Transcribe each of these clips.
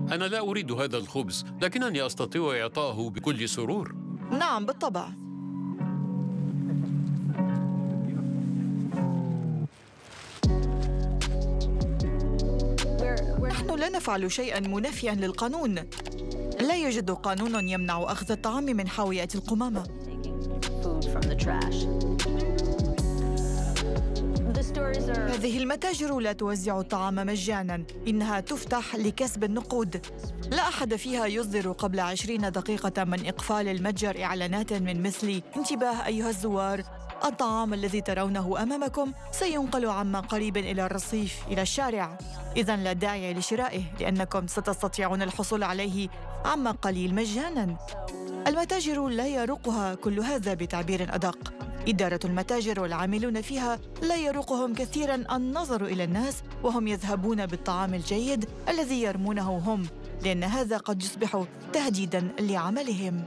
أنا لا أريد هذا الخبز، لكنني أستطيع إعطائه بكل سرور. نعم بالطبع. نحن لا نفعل شيئاً منافياً للقانون. لا يوجد قانون يمنع أخذ الطعام من حاويات القمامة. هذه المتاجر لا توزع الطعام مجاناً، إنها تفتح لكسب النقود. لا أحد فيها يصدر قبل 20 دقيقة من إقفال المتجر إعلانات من مثل: انتباه أيها الزوار، الطعام الذي ترونه أمامكم سينقل عما قريب إلى الرصيف إلى الشارع، إذن لا داعي لشرائه لأنكم ستستطيعون الحصول عليه عما قليل مجاناً. المتاجر لا يروقها كل هذا. بتعبير أدق، إدارة المتاجر والعاملون فيها لا يروقهم كثيراً النظر إلى الناس وهم يذهبون بالطعام الجيد الذي يرمونه هم، لأن هذا قد يصبح تهديداً لعملهم.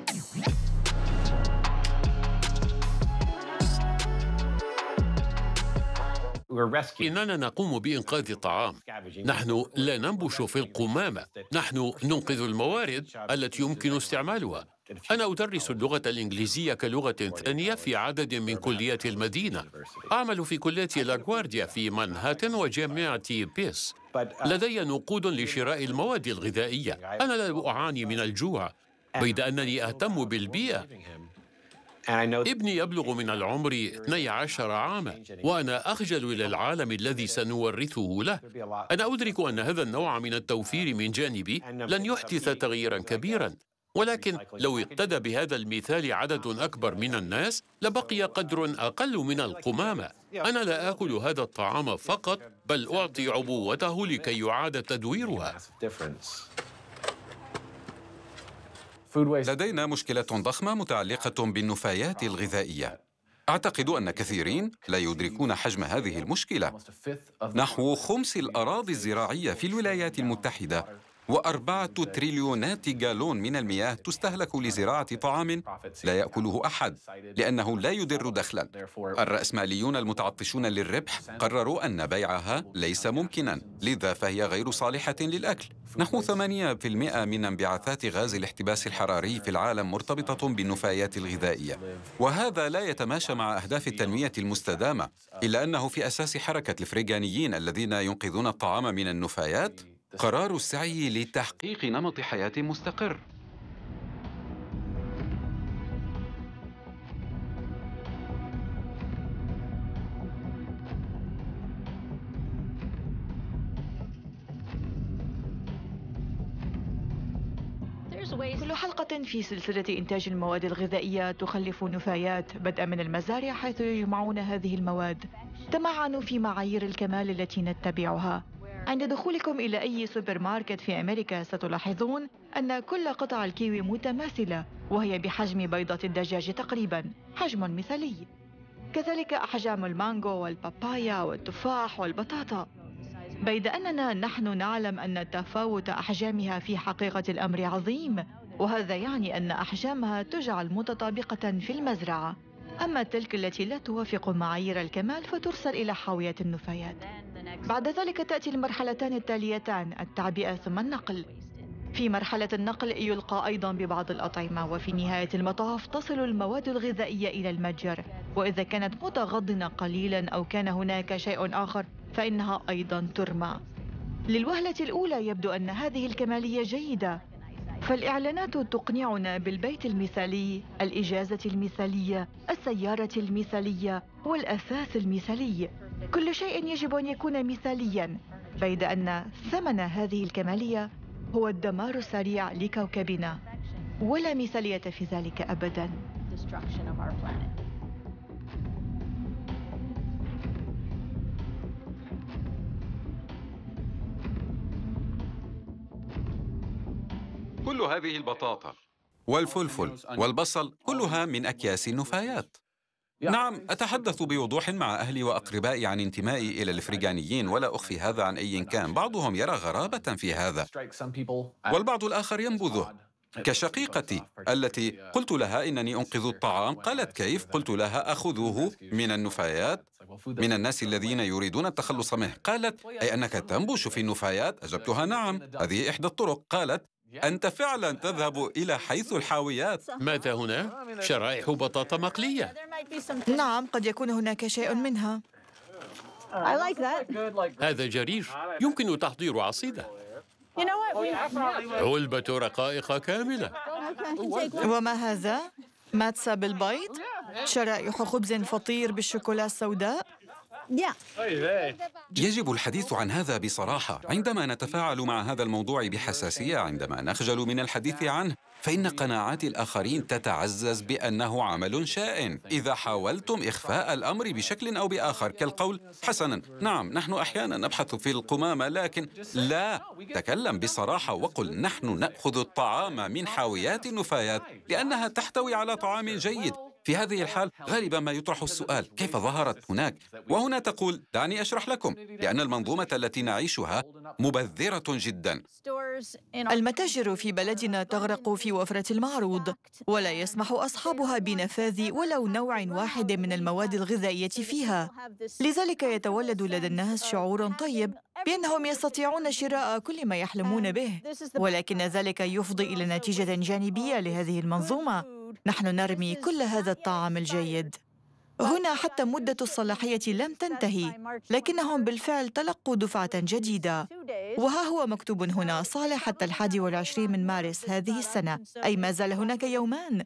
إننا نقوم بإنقاذ الطعام. نحن لا ننبش في القمامة، نحن ننقذ الموارد التي يمكن استعمالها. أنا أدرس اللغة الإنجليزية كلغة ثانية في عدد من كليات المدينة. أعمل في كلية لاغوارديا في مانهاتن وجامعة بيس. لدي نقود لشراء المواد الغذائية. أنا لا أعاني من الجوع، بيد أنني أهتم بالبيئة. ابني يبلغ من العمر 12 عاما، وأنا أخجل إلى العالم الذي سنورثه له. أنا أدرك أن هذا النوع من التوفير من جانبي لن يحدث تغييرا كبيرا، ولكن لو اقتدى بهذا المثال عدد أكبر من الناس لبقي قدر أقل من القمامة. أنا لا آكل هذا الطعام فقط، بل أعطي عبوته لكي يعاد تدويرها. لدينا مشكلة ضخمة متعلقة بالنفايات الغذائية. أعتقد أن كثيرين لا يدركون حجم هذه المشكلة. نحو خمس الأراضي الزراعية في الولايات المتحدة و4 تريليونات جالون من المياه تستهلك لزراعة طعام لا يأكله أحد لأنه لا يدر دخلاً. الرأسماليون المتعطشون للربح قرروا أن بيعها ليس ممكناً، لذا فهي غير صالحة للأكل. نحو 8% من انبعاثات غاز الاحتباس الحراري في العالم مرتبطة بالنفايات الغذائية، وهذا لا يتماشى مع أهداف التنمية المستدامة، إلا أنه في أساس حركة الفريغانيين الذين ينقذون الطعام من النفايات قرار السعي لتحقيق نمط حياة مستقر. كل حلقة في سلسلة إنتاج المواد الغذائية تخلف نفايات، بدءا من المزارع حيث يجمعون هذه المواد. تمعنوا في معايير الكمال التي نتبعها. عند دخولكم إلى أي سوبر ماركت في أمريكا ستلاحظون أن كل قطع الكيوي متماثلة، وهي بحجم بيضة الدجاج تقريبا، حجم مثالي. كذلك أحجام المانجو والبابايا والتفاح والبطاطا، بيد أننا نحن نعلم أن تفاوت أحجامها في حقيقة الأمر عظيم، وهذا يعني أن أحجامها تجعل متطابقة في المزرعة. أما تلك التي لا توافق معايير الكمال فترسل إلى حاوية النفايات. بعد ذلك تأتي المرحلتان التاليتان، التعبئة ثم النقل. في مرحلة النقل يلقى أيضا ببعض الأطعمة، وفي نهاية المطاف تصل المواد الغذائية إلى المتجر، وإذا كانت متغضنة قليلا أو كان هناك شيء آخر فإنها أيضا ترمى. للوهلة الأولى يبدو أن هذه الكمالية جيدة، فالإعلانات تقنعنا بالبيت المثالي، الإجازة المثالية، السيارة المثالية، والأثاث المثالي. كل شيء يجب أن يكون مثاليا، بيد أن ثمن هذه الكمالية هو الدمار السريع لكوكبنا، ولا مثالية في ذلك أبدا. كل هذه البطاطا والفلفل والبصل كلها من أكياس النفايات. نعم، أتحدث بوضوح مع أهلي وأقربائي عن انتمائي إلى الفريغانيين، ولا أخفي هذا عن أي كان. بعضهم يرى غرابة في هذا، والبعض الآخر ينبذه. كشقيقتي التي قلت لها إنني أنقذ الطعام قالت: كيف؟ قلت لها: أخذوه من النفايات. من الناس الذين يريدون التخلص منه. قالت: أي أنك تنبش في النفايات؟ أجبتها: نعم، هذه إحدى الطرق. قالت: أنت فعلا تذهب إلى حيث الحاويات. ماذا هنا؟ شرائح بطاطا مقلية. نعم، قد يكون هناك شيء منها. هذا جرير، يمكن تحضير عصيدة. علبة رقائق كاملة. وما هذا؟ ماتسا بالبيض؟ شرائح خبز فطير بالشوكولا السوداء؟ يجب الحديث عن هذا بصراحة. عندما نتفاعل مع هذا الموضوع بحساسية، عندما نخجل من الحديث عنه، فإن قناعات الآخرين تتعزز بأنه عمل شائن. إذا حاولتم إخفاء الأمر بشكل أو بآخر، كالقول: حسناً، نعم، نحن أحياناً نبحث في القمامة، لكن لا، تكلم بصراحة وقل: نحن نأخذ الطعام من حاويات النفايات لأنها تحتوي على طعام جيد. في هذه الحال غالبا ما يطرح السؤال: كيف ظهرت هناك؟ وهنا تقول: دعني أشرح لكم، لأن المنظومة التي نعيشها مبذرة جدا. المتاجر في بلدنا تغرق في وفرة المعروض، ولا يسمح أصحابها بنفاذ ولو نوع واحد من المواد الغذائية فيها. لذلك يتولد لدى الناس شعور طيب بأنهم يستطيعون شراء كل ما يحلمون به، ولكن ذلك يفضي إلى نتيجة جانبية لهذه المنظومة: نحن نرمي كل هذا الطعام الجيد. هنا حتى مدة الصلاحية لم تنتهي، لكنهم بالفعل تلقوا دفعة جديدة. وها هو مكتوب هنا: صالح حتى 21 من مارس هذه السنة، أي ما زال هناك يومان.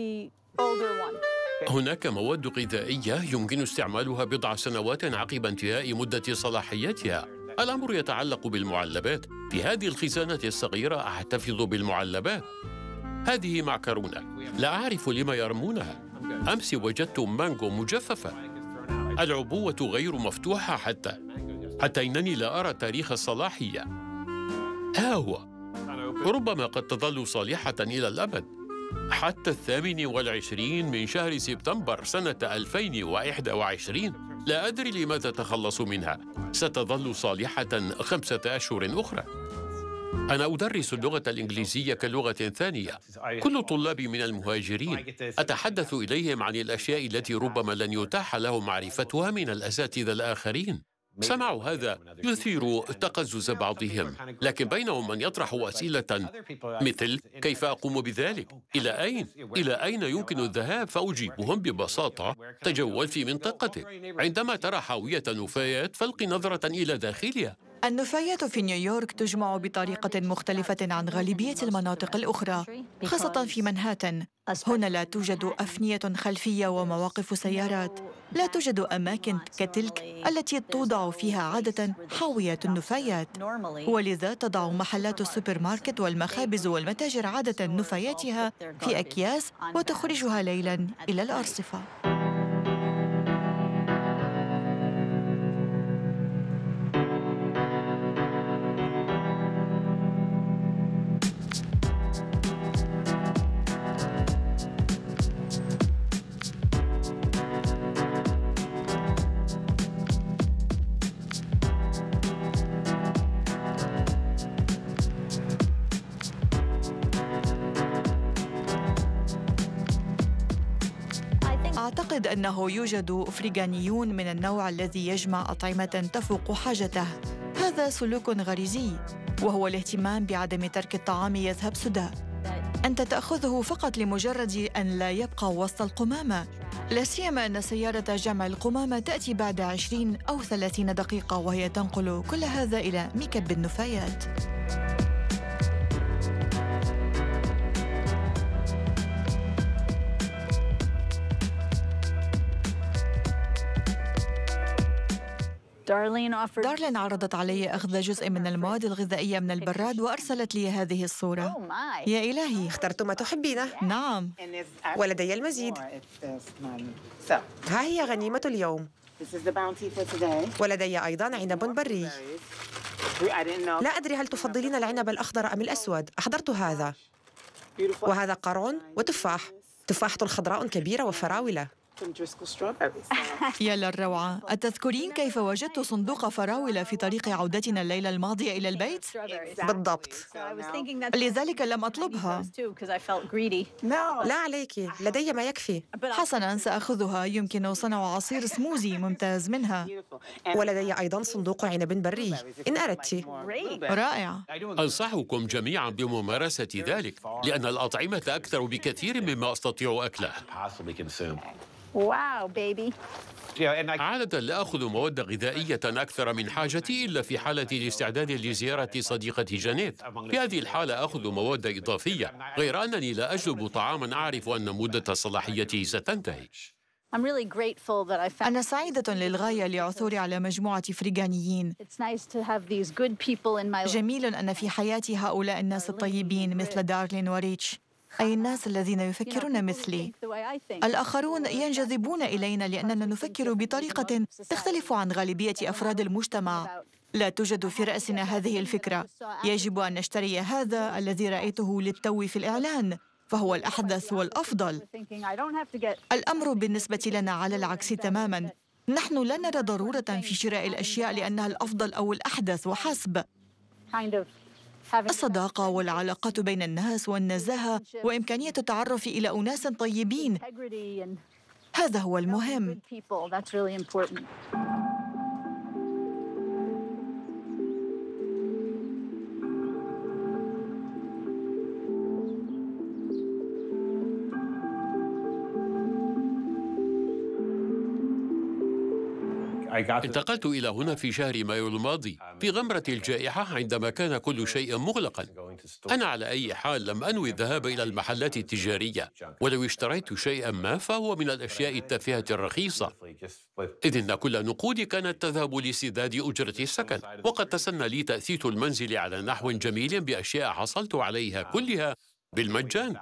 هناك مواد غذائية يمكن استعمالها بضع سنوات عقب انتهاء مدة صلاحيتها. الأمر يتعلق بالمعلبات. في هذه الخزانة الصغيرة أحتفظ بالمعلبات. هذه معكرونة، لا أعرف لما يرمونها. أمس وجدت مانجو مجففة. العبوة غير مفتوحة حتى إنني لا أرى تاريخ الصلاحية. ها هو، ربما قد تظل صالحة إلى الأبد، حتى 28 من شهر سبتمبر سنة 2021. لا أدري لماذا تخلص منها، ستظل صالحة 5 أشهر أخرى. أنا أدرس اللغة الإنجليزية كلغة ثانية. كل طلابي من المهاجرين أتحدث إليهم عن الأشياء التي ربما لن يتاح لهم معرفتها من الأساتذة الآخرين. سمعوا هذا يثير تقزز بعضهم، لكن بينهم من يطرح أسئلة مثل: كيف أقوم بذلك؟ إلى أين؟ إلى أين يمكن الذهاب؟ فأجيبهم ببساطة: تجول في منطقتك. عندما ترى حاوية نفايات فالق نظرة إلى داخلها. النفايات في نيويورك تجمع بطريقة مختلفة عن غالبية المناطق الأخرى، خاصة في منهاتن. هنا لا توجد أفنية خلفية ومواقف سيارات، لا توجد أماكن كتلك التي توضع فيها عادة حاويات النفايات، ولذا تضع محلات السوبر ماركت والمخابز والمتاجر عادة نفاياتها في أكياس وتخرجها ليلاً إلى الأرصفة. أعتقد أنه يوجد أفريقانيون من النوع الذي يجمع أطعمة تفوق حاجته. هذا سلوك غريزي، وهو الاهتمام بعدم ترك الطعام يذهب سدى. أنت تأخذه فقط لمجرد أن لا يبقى وسط القمامة، لا سيما أن سيارة جمع القمامة تأتي بعد 20 أو 30 دقيقة، وهي تنقل كل هذا إلى مكب النفايات. دارلين عرضت علي أخذ جزء من المواد الغذائية من البراد وأرسلت لي هذه الصورة. يا إلهي، اخترت ما تحبينه. نعم، ولدي المزيد. ها هي غنيمة اليوم. ولدي أيضاً عنب بري. لا أدري هل تفضلين العنب الأخضر أم الأسود. أحضرت هذا، وهذا قرع وتفاح، تفاحة خضراء كبيرة وفراولة. يا للروعة، أتذكرين كيف وجدت صندوق فراولة في طريق عودتنا الليلة الماضية إلى البيت؟ بالضبط. لذلك لم أطلبها. لا عليك، لدي ما يكفي. حسناً، سأخذها. يمكن صنع عصير سموزي ممتاز منها. ولدي أيضاً صندوق عنب بري إن أردت. رائع. أنصحكم جميعاً بممارسة ذلك، لأن الأطعمة أكثر بكثير مما أستطيع أكله. واو بيبي. عادة لا أخذ مواد غذائية أكثر من حاجتي إلا في حالة الاستعداد لزيارة صديقتي جانيت. في هذه الحالة أخذ مواد إضافية، غير أنني لا أجلب طعاماً أعرف أن مدة صلاحيته ستنتهي. أنا سعيدة للغاية لعثوري على مجموعة فريغانيين. جميل أن في حياتي هؤلاء الناس الطيبين مثل دارلين وريتش، أي الناس الذين يفكرون مثلي. الآخرون ينجذبون إلينا لأننا نفكر بطريقة تختلف عن غالبية أفراد المجتمع. لا توجد في رأسنا هذه الفكرة. يجب أن نشتري هذا الذي رأيته للتو في الإعلان، فهو الأحدث والأفضل. الأمر بالنسبة لنا على العكس تماماً. نحن لا نرى ضرورة في شراء الأشياء لأنها الأفضل أو الأحدث وحسب. الصداقة والعلاقات بين الناس والنزاهة وإمكانية التعرف إلى أناس طيبين، هذا هو المهم. انتقلت إلى هنا في شهر مايو الماضي في غمرة الجائحة عندما كان كل شيء مغلقاً. أنا على أي حال لم أنوي الذهاب إلى المحلات التجارية، ولو اشتريت شيئاً ما فهو من الأشياء التافهة الرخيصة، إذ إن كل نقودي كانت تذهب لسداد أجرة السكن، وقد تسنى لي تأثيث المنزل على نحو جميل بأشياء حصلت عليها كلها بالمجان.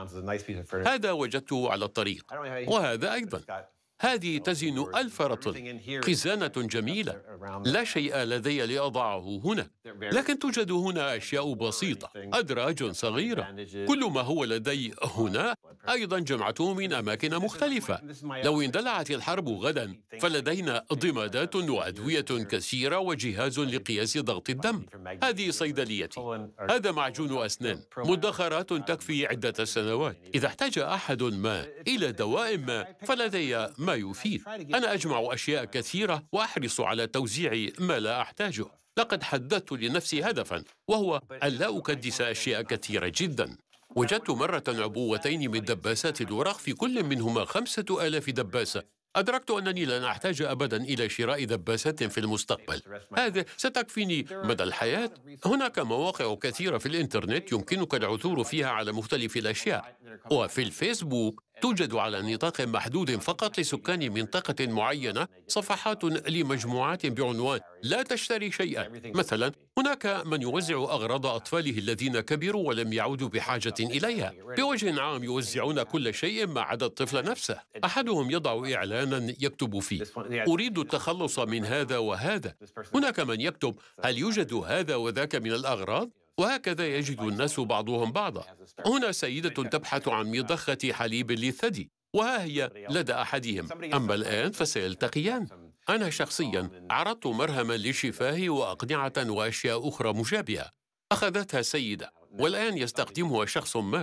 هذا وجدته على الطريق، وهذا أيضاً. هذه تزن 1000 رطل، خزانة جميلة. لا شيء لدي لأضعه هنا، لكن توجد هنا أشياء بسيطة، أدراج صغيرة. كل ما هو لدي هنا أيضا جمعته من أماكن مختلفة. لو اندلعت الحرب غدا فلدينا ضمادات وأدوية كثيرة وجهاز لقياس ضغط الدم. هذه صيدليتي. هذا معجون أسنان، مدخرات تكفي عدة سنوات. إذا احتاج أحد ما إلى دواء ما فلدي ما يفيد. أنا أجمع أشياء كثيرة وأحرص على توزيع ما لا أحتاجه. لقد حددت لنفسي هدفاً، وهو أن لا أكدس أشياء كثيرة جداً. وجدت مرة عبوتين من دباسات الورق، في كل منهما 5000 دباسة. أدركت أنني لن أحتاج أبداً إلى شراء دباسات في المستقبل. هذه ستكفيني مدى الحياة. هناك مواقع كثيرة في الإنترنت يمكنك العثور فيها على مختلف الأشياء، وفي الفيسبوك توجد على نطاق محدود فقط لسكان منطقة معينة صفحات لمجموعات بعنوان لا تشتري شيئا. مثلا هناك من يوزع أغراض أطفاله الذين كبروا ولم يعودوا بحاجة إليها. بوجه عام يوزعون كل شيء ما عدا الطفل نفسه. أحدهم يضع إعلانا يكتب فيه: أريد التخلص من هذا وهذا. هناك من يكتب: هل يوجد هذا وذاك من الأغراض؟ وهكذا يجد الناس بعضهم بعضا. هنا سيدة تبحث عن مضخة حليب للثدي، وها هي لدى أحدهم، أما الآن فسيلتقيان. أنا شخصيا عرضت مرهما للشفاه وأقنعة وأشياء أخرى مشابهة. أخذتها سيدة والآن يستخدمها شخص ما.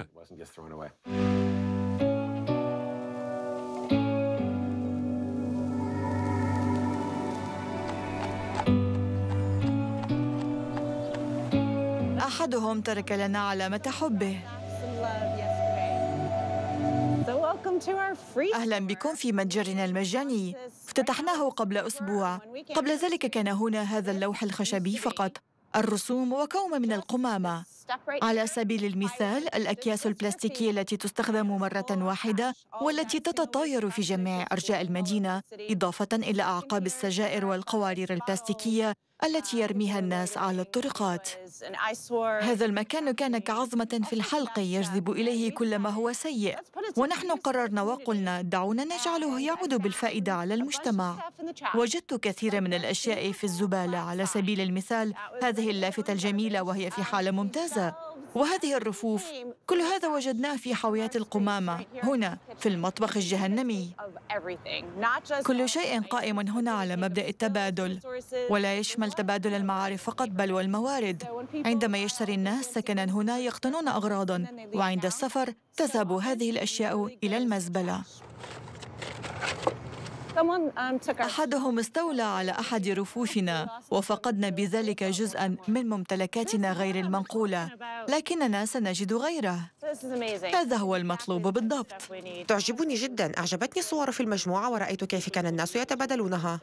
أحدهم ترك لنا علامة حبه. أهلا بكم في متجرنا المجاني، افتتحناه قبل أسبوع. قبل ذلك كان هنا هذا اللوح الخشبي فقط، الرسوم وكوم من القمامة. على سبيل المثال الأكياس البلاستيكية التي تستخدم مرة واحدة والتي تتطاير في جميع أرجاء المدينة، إضافة إلى أعقاب السجائر والقوارير البلاستيكية التي يرميها الناس على الطرقات. هذا المكان كان كعظمة في الحلق يجذب إليه كل ما هو سيء، ونحن قررنا وقلنا دعونا نجعله يعود بالفائدة على المجتمع. وجدت كثير من الأشياء في الزبالة. على سبيل المثال هذه اللافتة الجميلة وهي في حالة ممتازة، وهذه الرفوف، كل هذا وجدناه في حاويات القمامة هنا في المطبخ الجهنمي. كل شيء قائم هنا على مبدأ التبادل، ولا يشمل تبادل المعارف فقط بل والموارد. عندما يشتري الناس سكناً هنا يقتنون أغراضاً، وعند السفر تذهب هذه الأشياء إلى المزبلة. أحدهم استولى على أحد رفوفنا، وفقدنا بذلك جزءاً من ممتلكاتنا غير المنقولة، لكننا سنجد غيره. هذا هو المطلوب بالضبط. تعجبني جداً. أعجبتني الصور في المجموعة ورأيت كيف كان الناس يتبادلونها.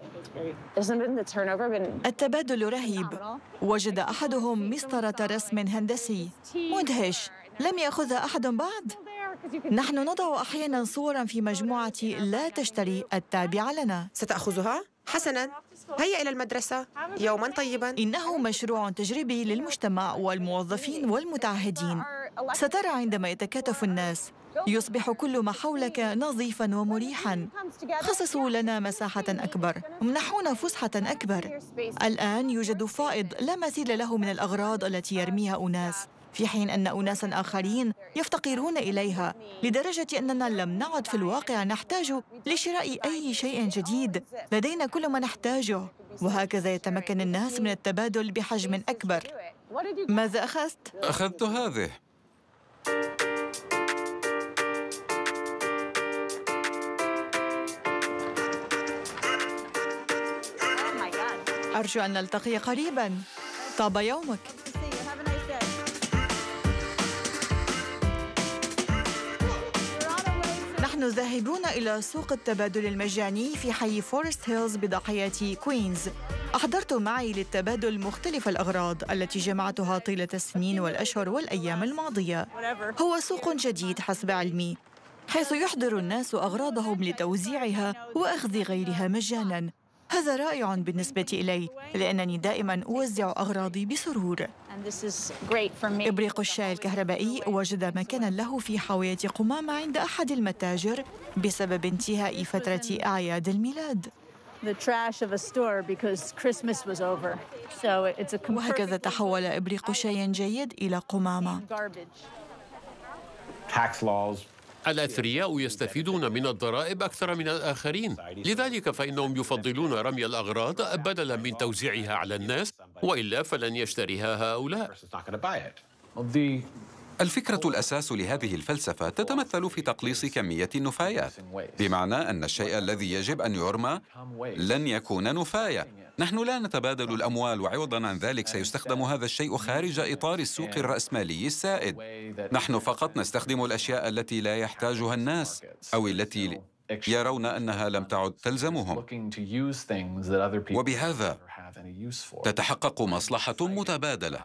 التبادل رهيب. وجد أحدهم مسطرة رسم هندسي مدهش لم يأخذها أحد بعد. نحن نضع أحياناً صوراً في مجموعة لا تشتري التابعة لنا. ستأخذها؟ حسناً، هيا إلى المدرسة. يوماً طيباً. إنه مشروع تجريبي للمجتمع والموظفين والمتعهدين. سترى عندما يتكاتف الناس يصبح كل ما حولك نظيفاً ومريحاً. خصصوا لنا مساحة أكبر، امنحونا فسحة أكبر. الآن يوجد فائض لا مثيل له من الأغراض التي يرميها أناس، في حين أن أناساً آخرين يفتقرون إليها، لدرجة أننا لم نعد في الواقع نحتاج لشراء أي شيء جديد. لدينا كل ما نحتاجه، وهكذا يتمكن الناس من التبادل بحجم أكبر. ماذا أخذت؟ أخذت هذه. أرجو أن نلتقي قريباً. طاب يومك. نحن ذاهبون إلى سوق التبادل المجاني في حي فورست هيلز بضاحية كوينز. أحضرت معي للتبادل مختلف الأغراض التي جمعتها طيلة السنين والأشهر والأيام الماضية. هو سوق جديد حسب علمي، حيث يحضر الناس أغراضهم لتوزيعها وأخذ غيرها مجاناً. هذا رائع بالنسبة إلي، لأنني دائماً أوزع أغراضي بسرور. إبريق الشاي الكهربائي وجد مكاناً له في حاوية قمامة عند أحد المتاجر بسبب انتهاء فترة أعياد الميلاد. وهكذا تحول إبريق شاي جيد إلى قمامة. الأثرياء يستفيدون من الضرائب أكثر من الآخرين، لذلك فإنهم يفضلون رمي الأغراض بدلاً من توزيعها على الناس، وإلا فلن يشتريها هؤلاء. الفكرة الأساس لهذه الفلسفة تتمثل في تقليص كمية النفايات، بمعنى أن الشيء الذي يجب أن يرمى لن يكون نفاية. نحن لا نتبادل الأموال، وعوضاً عن ذلك سيستخدم هذا الشيء خارج إطار السوق الرأسمالي السائد. نحن فقط نستخدم الأشياء التي لا يحتاجها الناس أو التي يرون أنها لم تعد تلزمهم، وبهذا تتحقق مصلحة متبادلة.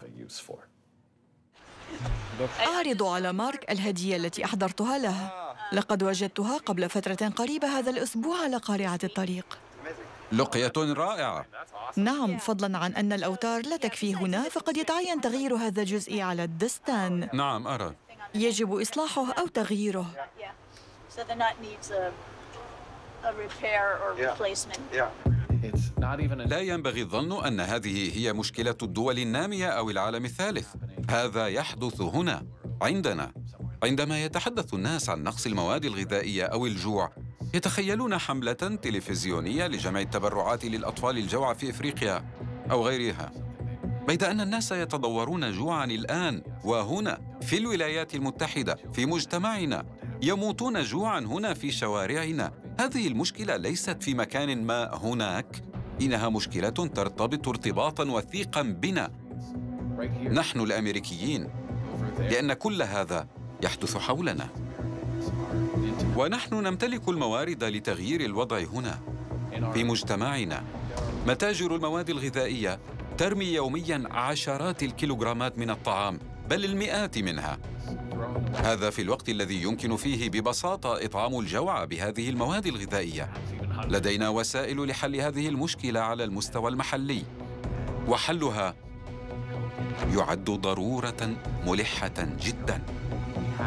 أعرض على مارك الهدية التي أحضرتها له. لقد وجدتها قبل فترة قريبة هذا الأسبوع على قارعة الطريق. لقية رائعة. نعم، فضلاً عن أن الأوتار لا تكفي هنا، فقد يتعين تغيير هذا الجزء على الدستان. نعم أرى. يجب إصلاحه أو تغييره. لا ينبغي الظن أن هذه هي مشكلة الدول النامية أو العالم الثالث. هذا يحدث هنا عندنا. عندما يتحدث الناس عن نقص المواد الغذائية أو الجوع، يتخيلون حملة تلفزيونية لجمع التبرعات للأطفال الجوع في إفريقيا أو غيرها، بيد أن الناس يتضورون جوعاً الآن وهنا في الولايات المتحدة في مجتمعنا، يموتون جوعاً هنا في شوارعنا. هذه المشكلة ليست في مكان ما هناك، إنها مشكلة ترتبط ارتباطاً وثيقاً بنا نحن الأمريكيين، لأن كل هذا يحدث حولنا، ونحن نمتلك الموارد لتغيير الوضع هنا في مجتمعنا. متاجر المواد الغذائية ترمي يومياً عشرات الكيلوغرامات من الطعام، بل المئات منها. هذا في الوقت الذي يمكن فيه ببساطة إطعام الجوع بهذه المواد الغذائية. لدينا وسائل لحل هذه المشكلة على المستوى المحلي، وحلها يعد ضرورة ملحة جداً.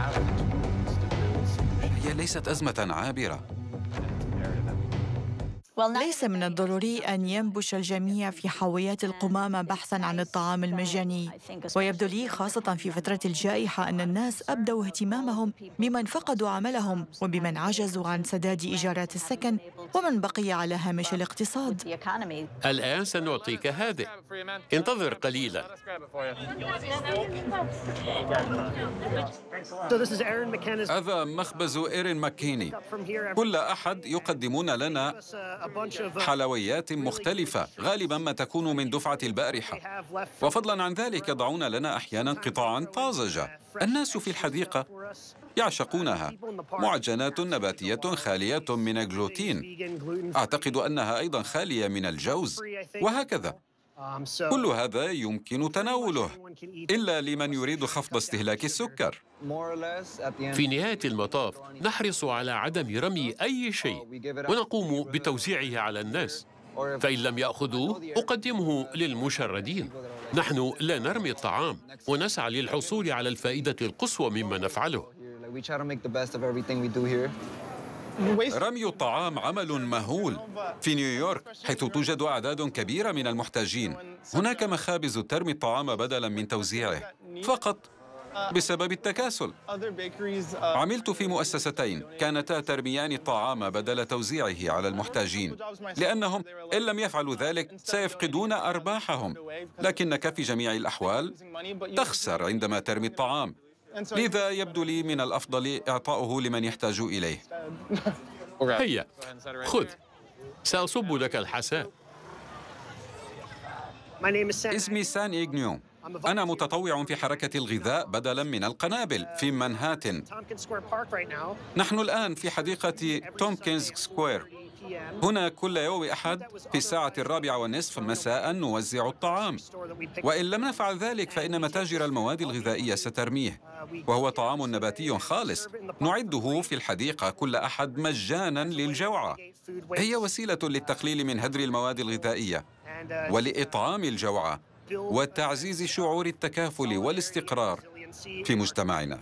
هي ليست أزمة عابرة، ليس من الضروري أن ينبش الجميع في حاويات القمامة بحثاً عن الطعام المجاني، ويبدو لي خاصة في فترة الجائحة أن الناس أبدوا اهتمامهم بمن فقدوا عملهم وبمن عجزوا عن سداد إيجارات السكن ومن بقي على هامش الاقتصاد. الآن سنعطيك هذه، انتظر قليلاً. هذا مخبز إيرين ماكيني. كل أحد يقدمون لنا حلويات مختلفة، غالباً ما تكون من دفعة البارحة، وفضلاً عن ذلك يضعون لنا أحياناً قطعاً طازجة. الناس في الحديقة يعشقونها، معجنات نباتية خالية من الجلوتين، أعتقد أنها أيضاً خالية من الجوز، وهكذا. كل هذا يمكن تناوله إلا لمن يريد خفض استهلاك السكر. في نهاية المطاف نحرص على عدم رمي أي شيء ونقوم بتوزيعه على الناس، فإن لم يأخذوه أقدمه للمشردين. نحن لا نرمي الطعام ونسعى للحصول على الفائدة القصوى مما نفعله. رمي الطعام عمل مهول. في نيويورك حيث توجد أعداد كبيرة من المحتاجين، هناك مخابز ترمي الطعام بدلاً من توزيعه فقط بسبب التكاسل. عملت في مؤسستين كانتا ترميان الطعام بدل توزيعه على المحتاجين، لأنهم إن لم يفعلوا ذلك سيفقدون أرباحهم، لكنك في جميع الأحوال تخسر عندما ترمي الطعام، لذا يبدو لي من الأفضل إعطاؤه لمن يحتاج إليه. هيا خذ، سأصب لك الحساء. اسمي سان إيغنيو. أنا متطوع في حركة الغذاء بدلاً من القنابل في مانهاتن. نحن الآن في حديقة تومكنز سكوير. هنا كل يوم أحد في الساعة 4:30 مساء نوزع الطعام، وإن لم نفعل ذلك فإن متاجر المواد الغذائية سترميه، وهو طعام نباتي خالص نعده في الحديقة كل أحد مجاناً للجوعى. هي وسيلة للتقليل من هدر المواد الغذائية ولإطعام الجوعى وتعزيز شعور التكافل والاستقرار في مجتمعنا.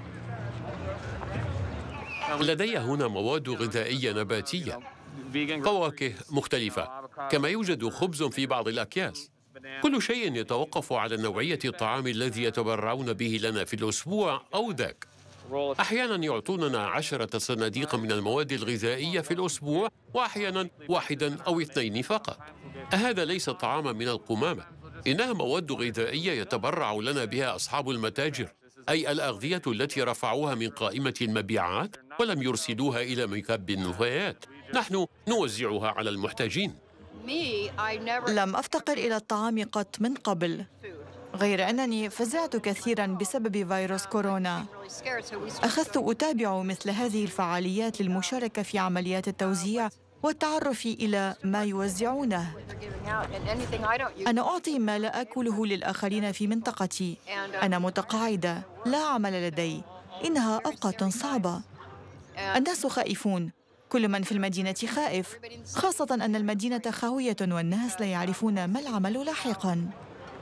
لدي هنا مواد غذائية نباتية، فواكه مختلفة، كما يوجد خبز في بعض الأكياس. كل شيء يتوقف على نوعية الطعام الذي يتبرعون به لنا في الأسبوع أو ذاك. أحياناً يعطوننا 10 صناديق من المواد الغذائية في الأسبوع، وأحياناً 1 أو 2 فقط. هذا ليس طعاماً من القمامة، إنها مواد غذائية يتبرع لنا بها أصحاب المتاجر، أي الأغذية التي رفعوها من قائمة المبيعات ولم يرسلوها إلى مكب النفايات. نحن نوزعها على المحتاجين. لم أفتقر إلى الطعام قط من قبل، غير أنني فزعت كثيراً بسبب فيروس كورونا. أخذت أتابع مثل هذه الفعاليات للمشاركة في عمليات التوزيع والتعرف إلى ما يوزعونه. أنا أعطي ما لا أكله للآخرين في منطقتي. أنا متقاعدة، لا عمل لدي، إنها أوقات صعبة. الناس خائفون، كل من في المدينة خائف، خاصة أن المدينة خاوية والناس لا يعرفون ما العمل لاحقاً.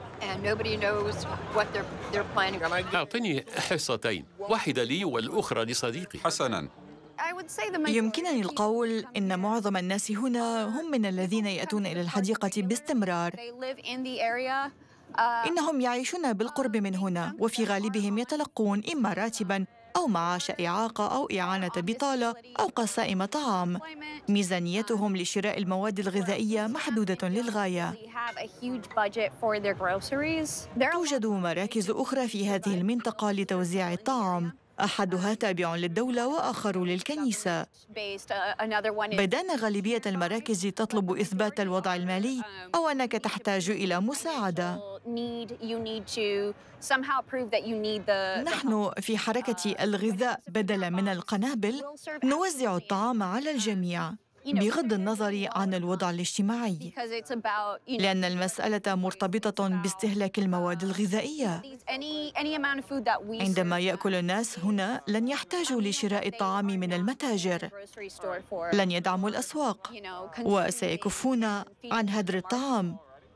أعطني حصتين، واحدة لي والأخرى لصديقي. حسناً. يمكنني القول إن معظم الناس هنا هم من الذين يأتون إلى الحديقة باستمرار. إنهم يعيشون بالقرب من هنا، وفي غالبهم يتلقون إما راتباً أو معاش إعاقة أو إعانة بطالة أو قسائم طعام. ميزانيتهم لشراء المواد الغذائية محدودة للغاية. توجد مراكز أخرى في هذه المنطقة لتوزيع الطعام، أحدها تابع للدولة وآخر للكنيسة. بيد أن غالبية المراكز تطلب إثبات الوضع المالي أو أنك تحتاج إلى مساعدة. نحن في حركة الغذاء بدلا من القنابل نوزع الطعام على الجميع بغض النظر عن الوضع الاجتماعي، لأن المسألة مرتبطة باستهلاك المواد الغذائية. عندما يأكل الناس هنا لن يحتاجوا لشراء الطعام من المتاجر، لن يدعموا الأسواق، وسيكفون عن هدر الطعام.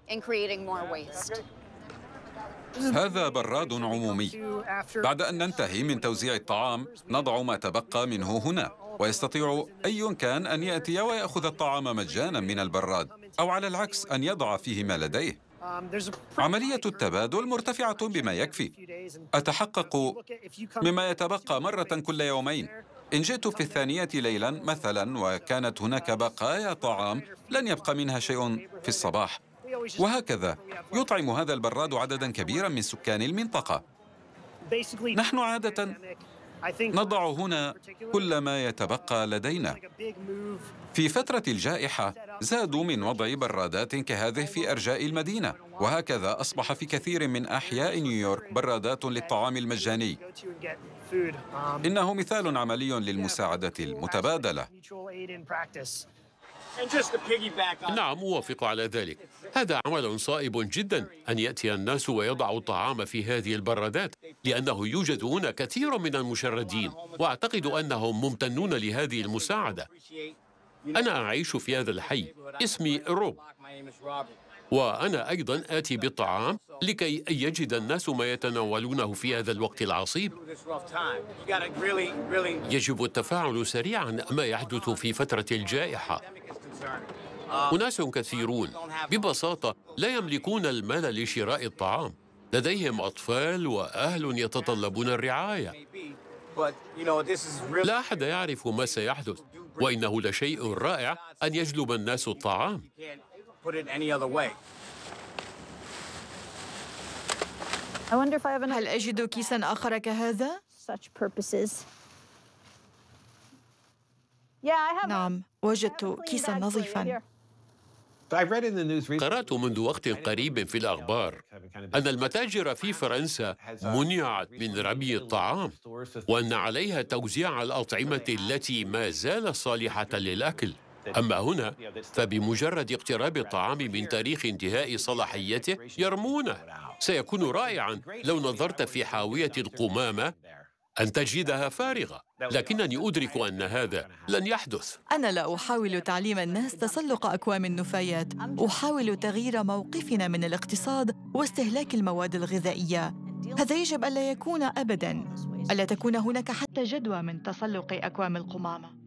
هذا براد عمومي. بعد أن ننتهي من توزيع الطعام نضع ما تبقى منه هنا. ويستطيع أي كان أن يأتي ويأخذ الطعام مجانا من البراد، أو على العكس أن يضع فيه ما لديه. عملية التبادل مرتفعة بما يكفي. أتحقق مما يتبقى مرة كل يومين. إن جئت في 2 ليلا مثلا وكانت هناك بقايا طعام، لن يبقى منها شيء في الصباح، وهكذا يطعم هذا البراد عددا كبيرا من سكان المنطقة. نحن عادة نضع هنا كل ما يتبقى لدينا. في فترة الجائحة زادوا من وضع برادات كهذه في أرجاء المدينة، وهكذا أصبح في كثير من أحياء نيويورك برادات للطعام المجاني. إنه مثال عملي للمساعدة المتبادلة. نعم، أوافق على ذلك. هذا عمل صائب جدا أن يأتي الناس ويضعوا الطعام في هذه البرادات، لأنه يوجد هنا كثير من المشردين، وأعتقد أنهم ممتنون لهذه المساعدة. أنا أعيش في هذا الحي، اسمي روب، وأنا أيضا آتي بالطعام لكي يجد الناس ما يتناولونه في هذا الوقت العصيب. يجب التفاعل سريعا ما يحدث في فترة الجائحة. أناس كثيرون ببساطة لا يملكون المال لشراء الطعام، لديهم أطفال وأهل يتطلبون الرعاية. لا أحد يعرف ما سيحدث، وإنه لشيء رائع أن يجلب الناس الطعام. هل أجد كيساً آخر كهذا؟ نعم، وجدت كيساً نظيفاً. قرأت منذ وقت قريب في الأخبار أن المتاجر في فرنسا منعت من رمي الطعام، وأن عليها توزيع الأطعمة التي ما زالت صالحة للأكل. أما هنا فبمجرد اقتراب الطعام من تاريخ انتهاء صلاحيته يرمونه. سيكون رائعاً لو نظرت في حاوية القمامة أن تجدها فارغة، لكنني أدرك أن هذا لن يحدث. أنا لا أحاول تعليم الناس تسلق أكوام النفايات، أحاول تغيير موقفنا من الاقتصاد واستهلاك المواد الغذائية. هذا يجب ألا يكون أبداً، ألا تكون هناك حتى جدوى من تسلق أكوام القمامة.